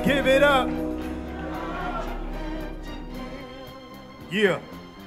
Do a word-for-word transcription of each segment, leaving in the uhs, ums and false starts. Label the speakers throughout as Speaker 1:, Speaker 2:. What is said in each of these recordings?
Speaker 1: give it up. Yeah.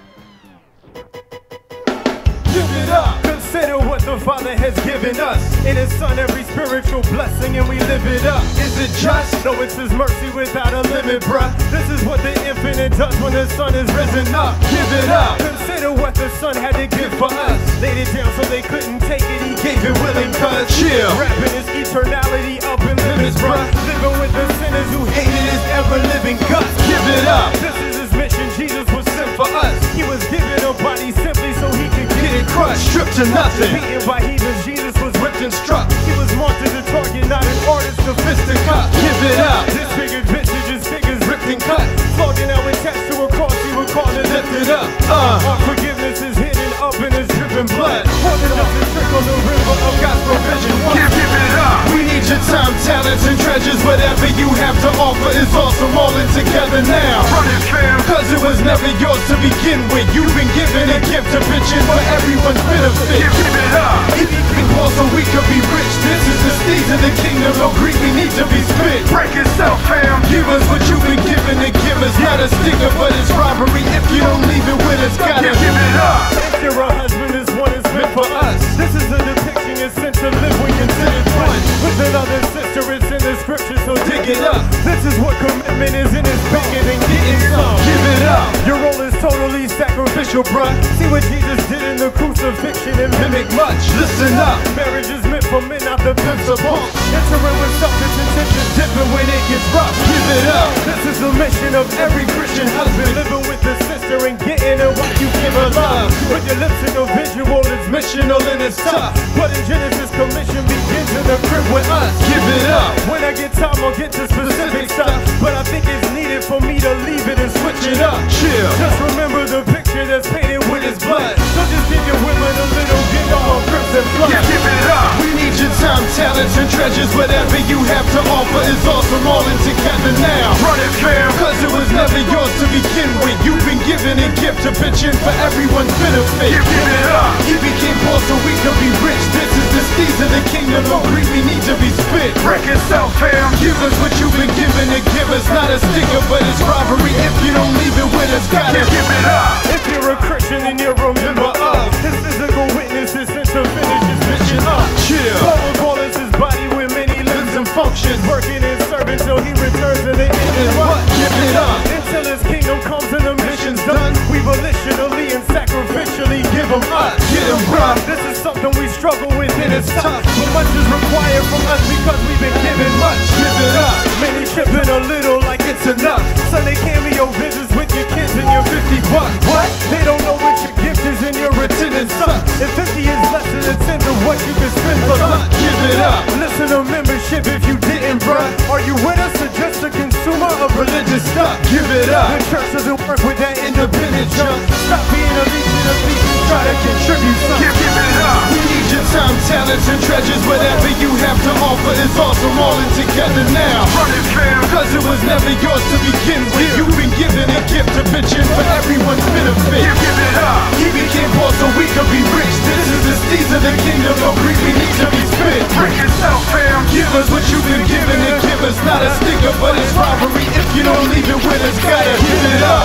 Speaker 1: Give it up. Consider what the Father has given us. In His Son, every spiritual blessing, and we live it up. Is it just? No, it's His mercy without a limit, bruh. This is what the infinite does when the Son is risen up. Give it up. Consider what the Son had to give for us. Laid it down so they couldn't take it. He gave it willing, cuz chill. Wrapping His eternality up in limits, bruh. Living with the sinners who hated His ever-living guts. Give it up. This is His mission. Jesus was sent for us. He was given a body simply so He could get it crushed, stripped to nothing. Beaten by heathens, Jesus was whipped and struck. He was marked as a target, not an artist to fist and cut. Give it up. Disfigured vintages, figures ripped and cut. Flogging out attached to a cross, He would call to lift it up. Uh, Our forgiveness is hidden up in His dripping blood. More than enough to trickle the river of God's provision. Give, give it up. We need your time, talents, and treasures. Whatever you have to offer is awesome. All in together now. Run it, fam. Cause it was never yours to begin with. You've been given a gift to pitch in for everyone's benefit. Give, give it up. He became poor so we could be rich. This is the steeds of the kingdom. No greed, we need to be spit. Break yourself, fam. Give us what you've been given to give us. Not a sticker, but it's robbery. If you don't leave it with us, gotta give, give it up. If you're a husband, this one is meant for us. This is a depiction it's sent to live when considered one. With another sister, it's in the scripture, so dig it up. This is what commitment is, and it's bigger than getting some. Give it up. Your role is totally sacrificial, bruh. See what Jesus did in the crucifixion and mimic much. Listen up. Marriage is meant for men, not the pimps or punks. Entering with selfish intentions, dipping when it gets rough. Give it up. This is the mission of every Christian husband. Living with the sister and getting her what you give her love. With your lips individual, it's missional and it's tough. But in Genesis, commission begins in the crib with us. Give it up. When I get time, I'll get to specific stuff. But I think it's needed for me to leave it and switch it up. Chill. Just remember the picture that's painted with His blood. So just give your women a little gift on crimson flood. Yeah, give it up. We need your time, talents, and treasures. Whatever you have to offer is awesome. All in together now. Run it, fam. Cause it was never yours to begin with. You've been given a gift to pitch in for everyone's benefit. Give, give it up. He became poor so we could be rich. This is the steeds of the kingdom. No greed, we need to be spit. Break yourself, fam. Give us what you've been given to give us. Not a sticker, but it's robbery. If you don't leave it with us, gotta give it up. If you're a Christian and you're a member of His physical witness is sent to finish His mission up. Chill. Paul call us His body with many limbs and functions. Working and serving till He returns to the end. And what? Give it up. Until His kingdom comes and the mission's done. We volitionally and sacrificially give Him us. Get Him, bruh. This is something we struggle with and it's tough. But much is required from us because we've been given much. Give it up. Many chipping a little like it's enough. Sunday cameo visits with your kids and your fifty bucks. What? They don't know what your gift is and your attendance sucks. If fifty is less than a tenth of what you can spend for lunch. Give it up. Listen to membership if you didn't, bruh. Are you with us or just a consumer of religious stuff? Give it up. The church doesn't work with that independent junk. Stop being a legion of thieves and try to contribute something. Give, give it up. We need your time, talents, and treasures. Whatever you have to offer is awesome. All in together now. Run it, fam. Cause it was never yours to begin with. You've been given a gift to pitch in for everyone's benefit. Give, give it up. He became poor so we could be rich. This is the steeds of the kingdom. No greed, we need to be spit. Break yourself, fam. Give us what you've been given and give us not a sticker, but it's robbery. If you don't leave it with us, gotta give it up.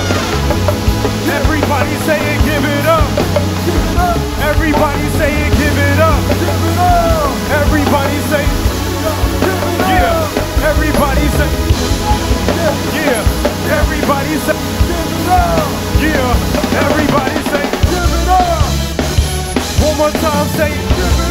Speaker 1: Everybody say it, give it up. Everybody say it, give it up. Everybody say it. Yeah. Everybody say it. Yeah. Everybody say it. Yeah. Everybody say it. One more time, say it.